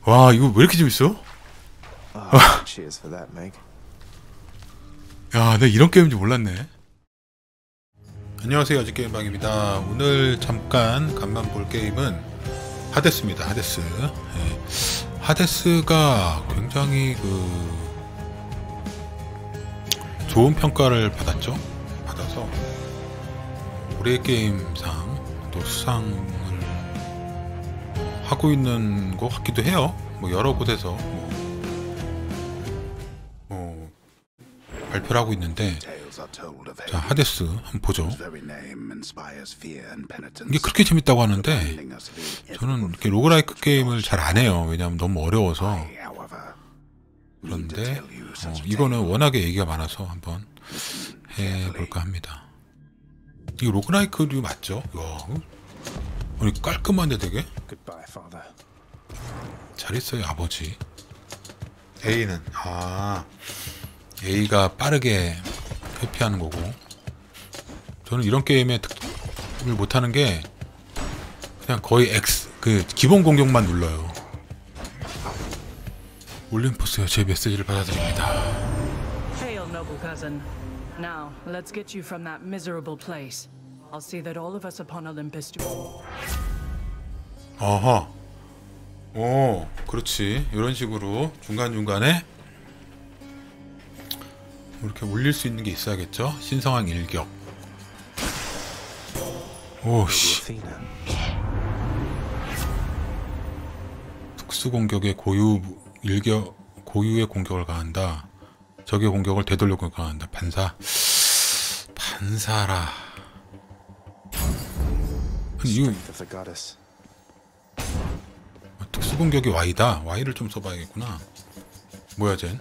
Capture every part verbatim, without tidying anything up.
와, 이거 왜 이렇게 재밌어? Oh, cheers for that, Meg. 야, 내가 이런 게임인지 몰랐네. 안녕하세요, 아직게임방입니다. 오늘 잠깐 간만 볼 게임은 하데스입니다. 하데스. 네. 하데스가 굉장히 그 좋은 평가를 받았죠. 받아서 올해 게임상 또 수상을 하고 있는 것 같기도 해요. 뭐 여러 곳에서 뭐, 뭐 발표를 하고 있는데, 자, 하데스 한번 보죠. 이게 그렇게 재밌다고 하는데 저는 이렇게 로그라이크 게임을 잘 안 해요. 왜냐하면 너무 어려워서. 그런데 어, 이거는 워낙에 얘기가 많아서 한번 해볼까 합니다. 이게 로그라이크류 맞죠? 이야, 아니, 깔끔한데 되게? 잘했어요, 아버지. A는 아 A가 빠르게 회피하는 거고, 저는 이런 게임에 득을 못하는 게 그냥 거의 X 그 기본 공격만 눌러요. 올림포스요, 제 메시지를 받아드립니다. Hail, noble cousin. Now, let's get you from that miserable place. I'll see that all of us upon Olympus do. 어허. 오, 그렇지. 이런 식으로 중간중간에 이렇게 올릴 수 있는 게 있어야겠죠? 신성한 일격. 오씨. 특수 공격의 고유 일격, 고유의 공격을 가한다. 적의 공격을 되돌려 가한다. 반사. 반사라. 아니, 이거 특수 공격이 Y다. Y를 좀 써봐야겠구나. 뭐야, 쟨?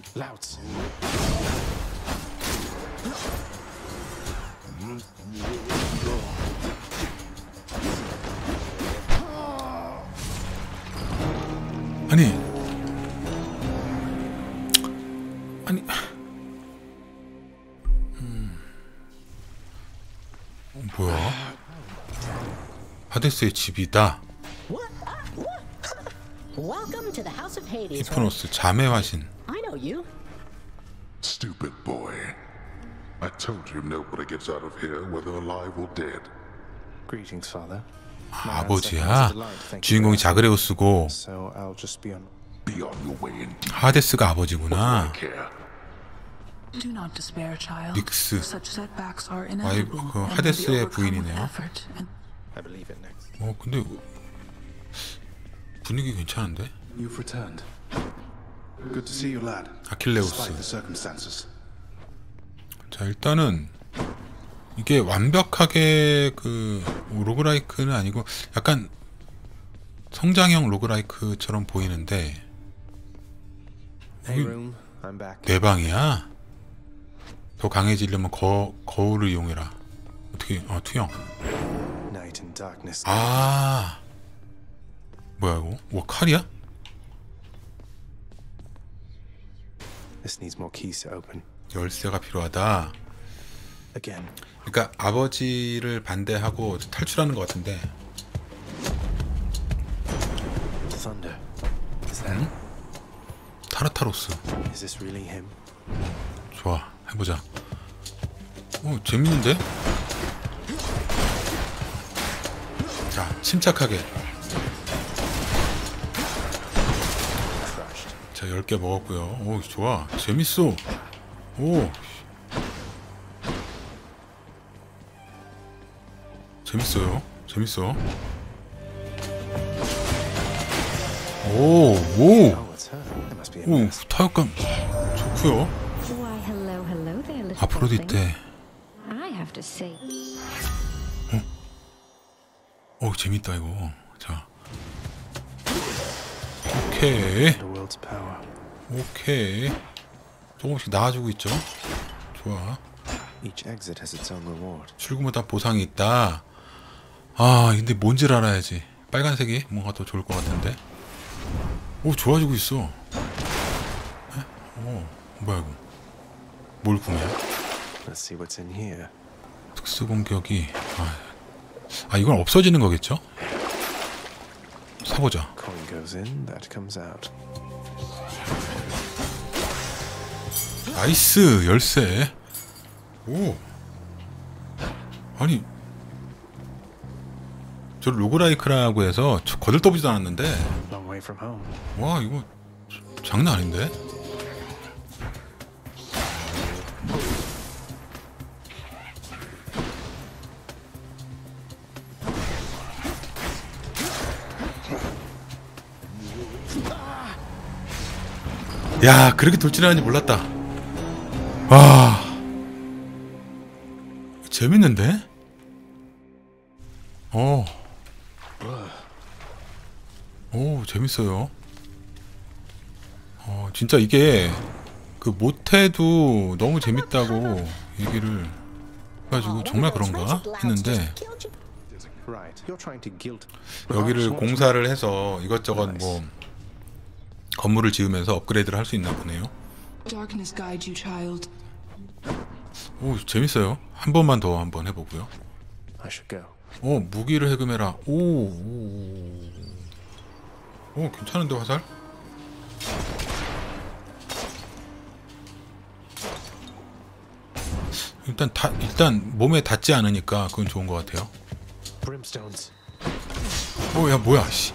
아니, 아니, 음, 어, 뭐야? 하데스의 집이다. 히프노스 자매 화신. Stupid boy. I told you nobody gets out of here, whether alive or dead. Greetings, father. 아, 아버지야. 주인공이 자그레우스고 하데스가 아버지구나. 닉스. 아이, 그 하데스의 부인이네요. 어, 근데 분위기 괜찮은데? 아킬레우스. 자, 일단은 이게 완벽하게 그 로그라이크는 아니고 약간 성장형 로그라이크처럼 보이는데, 여기 내 방이야? 더 강해지려면 거, 거울을 이용해라. 어떻게, 어, 투영. 아, 뭐야 이거? 와, 칼이야? 열쇠가 필요하다. 그러니까 아버지를 반대하고 탈출하는 것 같은데. 응? 타르타로스. 좋아, 해보자. 오, 재밌는데? 자, 침착하게. 자, 열 개 먹었고요. 오, 좋아, 재밌어. 오, 재밌어요. 재밌어. 오, 오, 오, 타격감 좋고요. 아프로디테. 어, 오, 재밌다 이거. 자, 오케이, 오케이. 조금씩 나아지고 있죠. 좋아. 출구마다 보상이 있다. 아, 근데 뭔지를 알아야지. 빨간색이 뭔가 더 좋을 것 같은데. 오, 좋아지고 있어. 에? 오, 뭐야 이거? 뭘 구매? 특수 공격이 아, 아, 이건 없어지는 거겠죠? 사보자. Coin goes in, that comes out. 나이스 열쇠. 오. 아니 저 로그라이크라고 해서 거들떠보지도 않았는데 Long way from home. 와 이거 장난 아닌데? 야 그렇게 돌진하는지 몰랐다. 와 재밌는데? 어. 오 재밌어요. 어 진짜 이게 그 못해도 너무 재밌다고 얘기를 해가지고 정말 그런가 했는데 Right. You're trying to guilt. 여기를 공사를 해서 이것저것 뭐 건물을 지으면서 업그레이드를 할 수 있나 보네요. Darkness guide you, child. 오 재밌어요. 한 번만 더 한번 해보고요. I should go. 오 무기를 해금해라. 오, 오, 오 괜찮은데 화살? 일단 다 일단 몸에 닿지 않으니까 그건 좋은 것 같아요. Brimstones. 오야 뭐야 씨.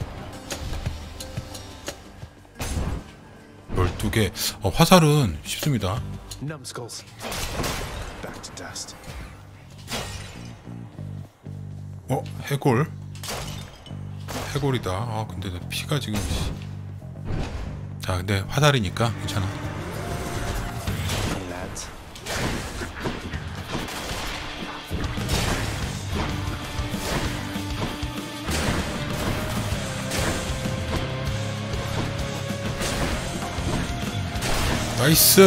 열두 개. 어, 화살은 쉽습니다. Numbskulls. Back to dust. 어 해골. 해골이다. 아 근데 내 피가 지금. 씨. 자 근데 화살이니까 괜찮아. Hey lads. 나이스.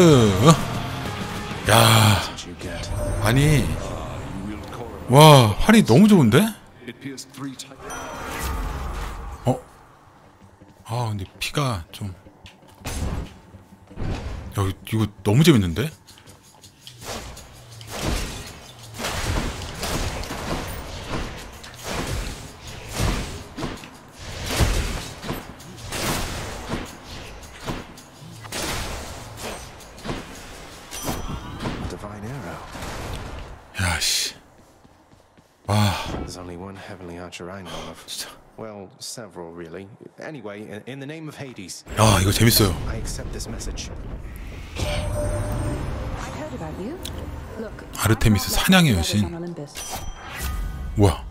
야 Did you get? 아니 와 활이 너무 좋은데? 어? 아 근데 피가 좀 야, 이거 너무 재밌는데? Divine arrow. 야씨 와 There's only one heavenly archer I know of. Well, several really. Anyway, in, in the name of Hades, 야, 이거 재밌어요. I accept this message. I heard about you. Look, 아르테미스 사냥의 여신. on Olympus. 뭐야?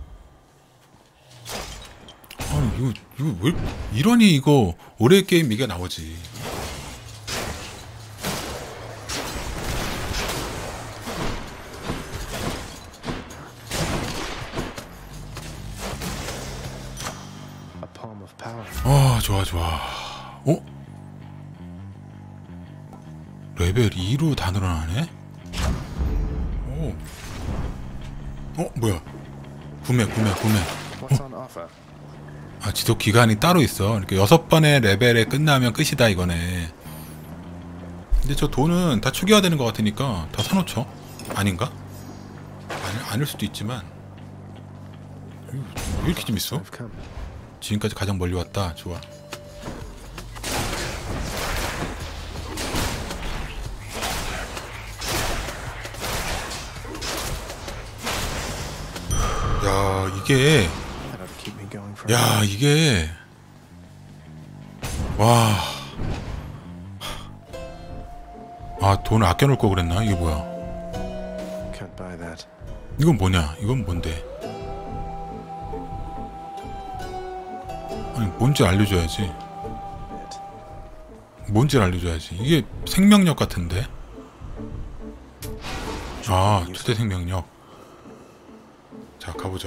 아니 이거 이거 왜 이러니 이거 올해 게임 이게 나오지. A palm of power. 아 좋아 좋아. 어? 레벨 이로 다 늘어나네? 오. 어 뭐야? 구매 구매 구매. What's on offer? 아 지속 기간이 따로 있어. 이렇게 여섯 번의 레벨에 끝나면 끝이다 이거네. 근데 저 돈은 다 초기화되는 것 같으니까 다 사놓죠. 아닌가? 아니, 아닐 수도 있지만. 이거 왜 이렇게 재밌어? I've come. 지금까지 가장 멀리 왔다. 좋아. 야 이게 That ought to keep me going for. 야 이게 와. 아 돈을 아껴놓을 거 그랬나? 이게 뭐야? Can't buy that. 이건 뭐냐? 이건 뭔데? 아니 뭔지 알려줘야지. It. 뭔지 알려줘야지. 이게 생명력 같은데? 아 투대 생명력. 자 가보자.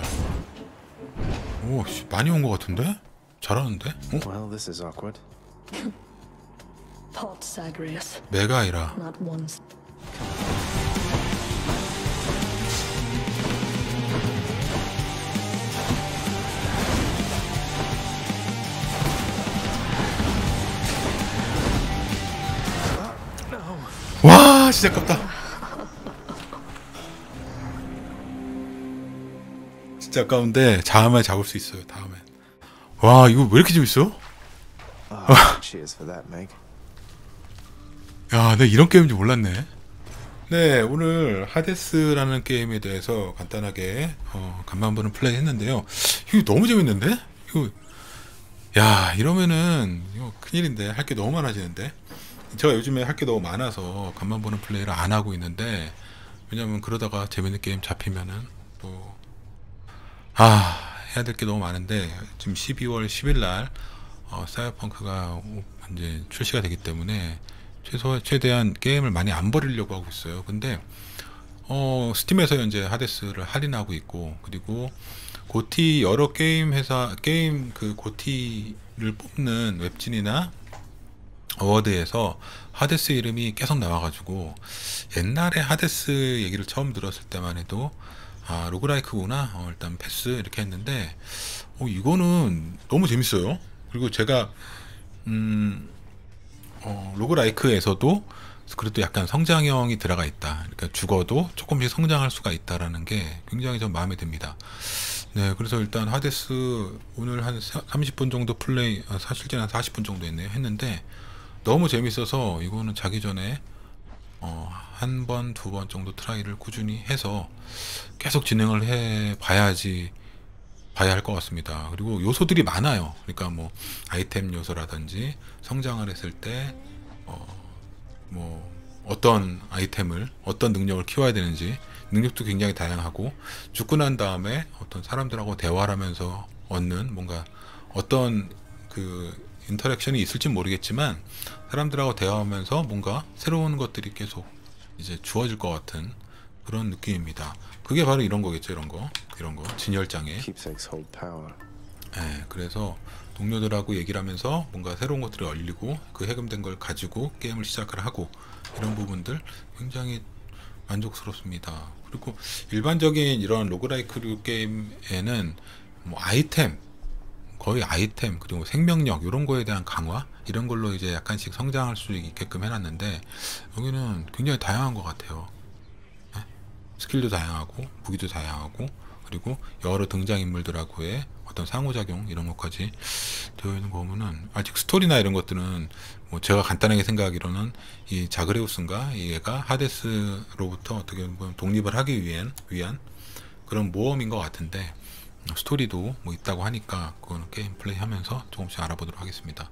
오 씨, 많이 온 거 같은데? 잘하는데? 어? Well, this is awkward. Pot Sagrius, 메가이라. not once. 와 진짜 아깝다. 진짜 아까운데 다음에 잡을 수 있어요. 다음에. 와 이거 왜 이렇게 재밌어? Ah, cheers for that, Meg. 야, 내가 이런 게임인지 몰랐네. 네, 오늘 하데스라는 게임에 대해서 간단하게 어, 간만 보는 플레이 했는데요. 이거 너무 재밌는데? 이거 야, 이러면은 이거 큰일인데 할 게 너무 많아지는데. 제가 요즘에 할 게 너무 많아서 간만 보는 플레이를 안 하고 있는데, 왜냐면 그러다가 재밌는 게임 잡히면은 또 아, 해야 될 게 너무 많은데 지금 십이월 십일 날 어, 사이버펑크가 이제 출시가 되기 때문에 최소 최대한 게임을 많이 안 버리려고 하고 있어요. 근데 어, 스팀에서 현재 하데스를 할인하고 있고, 그리고 고티 여러 게임 회사 게임 그 고티를 뽑는 웹진이나 어워드에서 하데스 이름이 계속 나와가지고, 옛날에 하데스 얘기를 처음 들었을 때만 해도 아 로그라이크구나, 어, 일단 패스 이렇게 했는데 어, 이거는 너무 재밌어요. 그리고 제가 음 어, 로그라이크에서도 그래도 약간 성장형이 들어가 있다. 그러니까 죽어도 조금씩 성장할 수가 있다라는 게 굉장히 좀 마음에 듭니다. 네, 그래서 일단 하데스 오늘 한 삼십 분 정도 플레이, 아, 실제는 한 사십 분 정도 했네요. 했는데 너무 재밌어서 이거는 자기 전에 어, 한 번, 두 번 정도 트라이를 꾸준히 해서 계속 진행을 해 봐야지 봐야 할 것 같습니다. 그리고 요소들이 많아요. 그러니까 뭐 아이템 요소라든지 성장을 했을 때 어 뭐 어떤 아이템을 어떤 능력을 키워야 되는지, 능력도 굉장히 다양하고, 죽고 난 다음에 어떤 사람들하고 대화를 하면서 얻는 뭔가 어떤 그 인터랙션이 있을지 모르겠지만 사람들하고 대화하면서 뭔가 새로운 것들이 계속 이제 주어질 것 같은 그런 느낌입니다. 그게 바로 이런 거겠죠. 이런 거 이런 거 진열장애. Keepsakes hold power. 예, 그래서 동료들하고 얘기를 하면서 뭔가 새로운 것들을 얼리고 그 해금된 걸 가지고 게임을 시작을 하고, 이런 부분들 굉장히 만족스럽습니다. 그리고 일반적인 이런 로그라이크 게임에는 뭐 아이템, 거의 아이템, 그리고 생명력 이런 거에 대한 강화, 이런 걸로 이제 약간씩 성장할 수 있게끔 해놨는데, 여기는 굉장히 다양한 것 같아요. 예? 스킬도 다양하고 무기도 다양하고, 그리고 여러 등장인물들하고의 어떤 상호작용 이런 것까지 되어 있는 거 보면은, 아직 스토리나 이런 것들은 뭐 제가 간단하게 생각하기로는 이 자그레우스인가 이 얘가 하데스로부터 어떻게 보면 독립을 하기 위한 위한 그런 모험인 것 같은데, 스토리도 뭐 있다고 하니까 그거는 게임 플레이 하면서 조금씩 알아보도록 하겠습니다.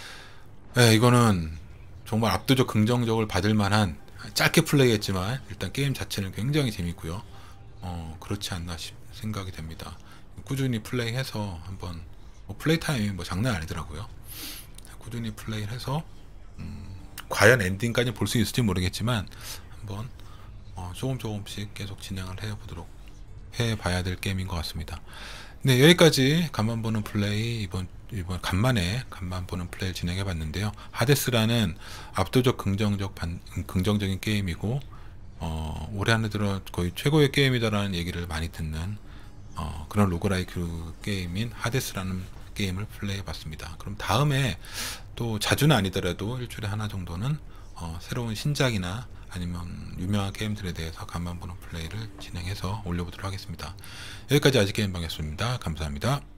네, 이거는 정말 압도적 긍정적을 받을 만한, 짧게 플레이했지만 일단 게임 자체는 굉장히 재밌고요. 어, 그렇지 않나 싶, 생각이 됩니다. 꾸준히 플레이해서 한번, 뭐 플레이 타임이 뭐 장난 아니더라고요. 꾸준히 플레이해서 음, 과연 엔딩까지 볼 수 있을지 모르겠지만 한번 어, 조금 조금씩 계속 진행을 해보도록 해봐야 될 게임인 것 같습니다. 네, 여기까지 간만 보는 플레이, 이번 이번 간만에 간만 보는 플레이를 진행해봤는데요. 하데스라는 압도적 긍정적 반, 긍정적인 게임이고, 어, 올해 안에 들어 거의 최고의 게임이다라는 얘기를 많이 듣는 어, 그런 로그라이크 게임인 하데스라는 게임을 플레이해봤습니다. 그럼 다음에 또 자주는 아니더라도 일주일에 하나 정도는 어, 새로운 신작이나 아니면 유명한 게임들에 대해서 간만 보는 플레이를 진행해서 올려보도록 하겠습니다. 여기까지 아직 게임방이었습니다. 감사합니다.